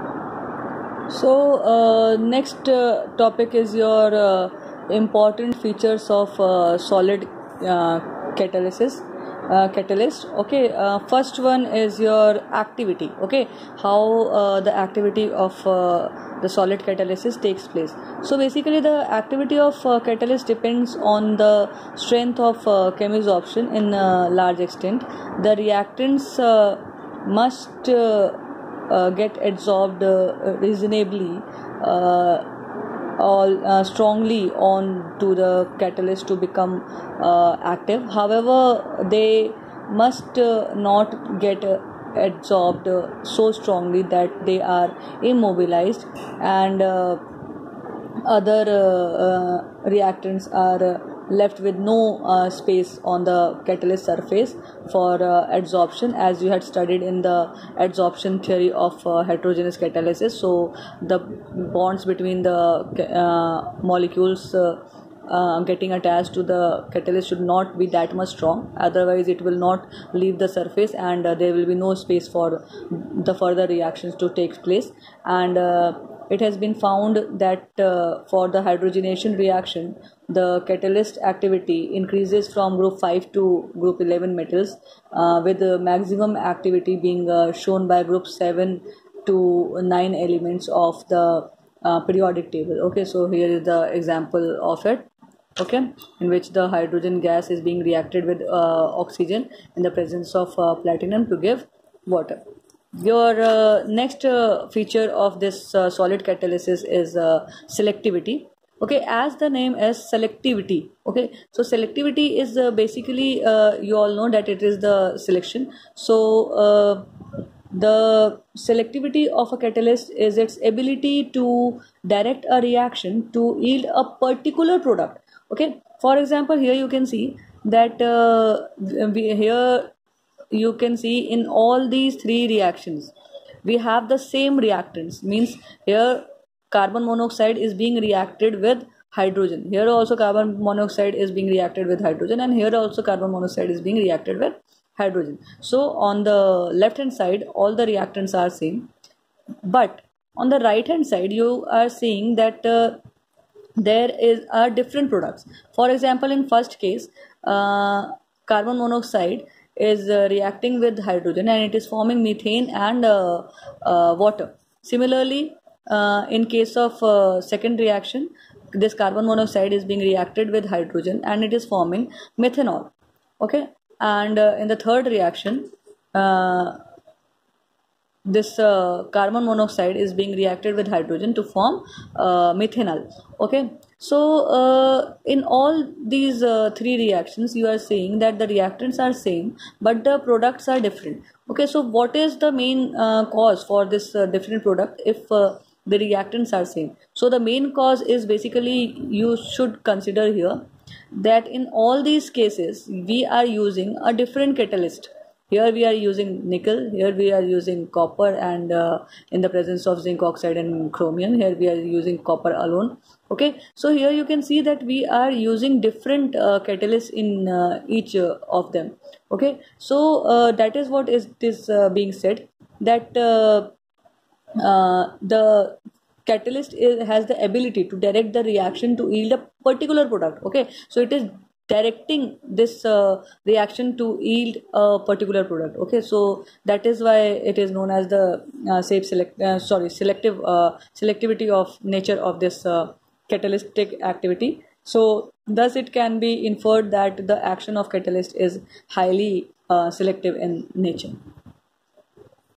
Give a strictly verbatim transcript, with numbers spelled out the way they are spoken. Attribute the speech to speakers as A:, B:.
A: So uh, next uh, topic is your uh, important features of uh, solid uh, catalysis uh, catalyst. Okay, uh, first one is your activity. Okay, how uh, the activity of uh, the solid catalysis takes place. So basically the activity of uh, catalyst depends on the strength of uh, chemisorption in a large extent. The reactants uh, must uh, uh, get absorbed uh, reasonably uh, all uh, strongly on to the catalyst to become uh, active. However, they must uh, not get uh, absorbed uh, so strongly that they are immobilized, and uh, other uh, uh, reactants are uh, left with no uh, space on the catalyst surface for uh, adsorption, as you had studied in the adsorption theory of uh, heterogeneous catalysis. So the bonds between the uh, molecules uh, uh, getting attached to the catalyst should not be that much strong, otherwise it will not leave the surface, and uh, there will be no space for the further reactions to take place. And uh, it has been found that uh, for the hydrogenation reaction, the catalyst activity increases from group five to group eleven metals, uh, with the maximum activity being uh, shown by group seven to nine elements of the uh, periodic table. Okay, so here is the example of it. Okay, in which the hydrogen gas is being reacted with uh, oxygen in the presence of uh, platinum to give water. Your uh, next uh, feature of this uh, solid catalysis is uh, selectivity. Okay, as the name is selectivity. Okay, so selectivity is uh, basically uh, you all know that it is the selection. So uh, the selectivity of a catalyst is its ability to direct a reaction to yield a particular product. Okay, for example, here you can see that uh, we, here you can see in all these three reactions we have the same reactants. Means here carbon monoxide is being reacted with hydrogen, here also carbon monoxide is being reacted with hydrogen, and here also carbon monoxide is being reacted with hydrogen. So on the left hand side all the reactants are same, but on the right hand side you are seeing that uh, there is are different products. For example, in first case uh, carbon monoxide is uh, reacting with hydrogen and it is forming methane and uh, uh, water. Similarly, uh, in case of uh, second reaction, this carbon monoxide is being reacted with hydrogen and it is forming methanol. Okay, and uh, in the third reaction uh, this uh, carbon monoxide is being reacted with hydrogen to form uh, methanol. Okay, so uh, in all these uh, three reactions you are seeing that the reactants are same but the products are different. Okay, so what is the main uh, cause for this uh, different product if uh, the reactants are same? So the main cause is basically you should consider here that in all these cases we are using a different catalyst. Here we are using nickel, here we are using copper, and uh, in the presence of zinc oxide and chromium, here we are using copper alone. Okay, so here you can see that we are using different uh, catalysts in uh, each uh, of them. Okay, so uh, that is what is this uh, being said, that uh, uh, the catalyst is, has the ability to direct the reaction to yield a particular product. Okay, so it is directing this uh, reaction to yield a particular product. Okay, so that is why it is known as the uh, safe select uh, sorry selective uh, selectivity of nature of this uh, catalytic activity. So thus it can be inferred that the action of catalyst is highly uh, selective in nature.